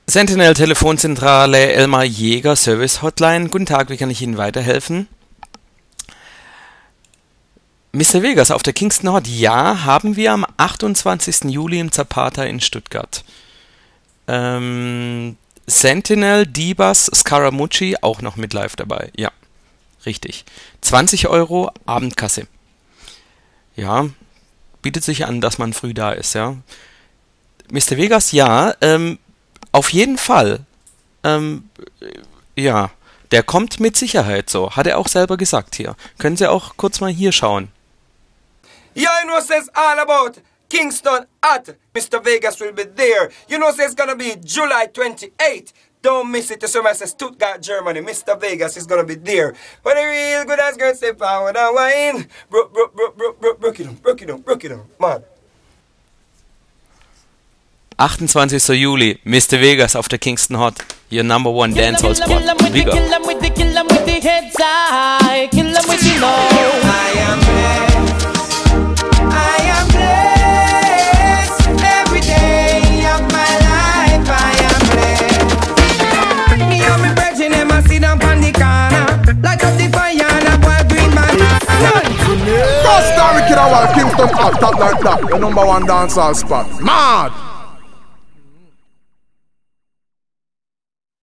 Sentinel Telefonzentrale Elmar Jäger Service Hotline. Guten Tag, wie kann ich Ihnen weiterhelfen? Mr. Vegas auf der Kingston Hot. Ja, haben wir am 28. Juli im Zapata in Stuttgart. Sentinel, D-Bus, Scaramucci auch noch mit live dabei. Ja, richtig. 20 Euro Abendkasse. Ja, bietet sich an, dass man früh da ist, ja. Mr. Vegas, ja, auf jeden Fall. Ja, der kommt mit Sicherheit so. Hat er auch selber gesagt hier. Können Sie auch kurz mal hier schauen. Yeah, you know, says all about Kingston at Mr. Vegas will be there. You know, says it's gonna be July 28th. Don't miss it. The summer says Stuttgart, Germany. Mr. Vegas is gonna be there. When a real good ass girl step forward and wine. Broke it on, man. 28. Juli, Mr. Vegas auf der Kingston Hot. Your number one dancehall spot. Big up. I am blessed. I am blessed. Every day of my life I am blessed. Me and me brethren them a sit down on the corner, light up the fire and a boy green man. First story kid I want Kingston Hot, top like that. The number one dancehall spot. Mad.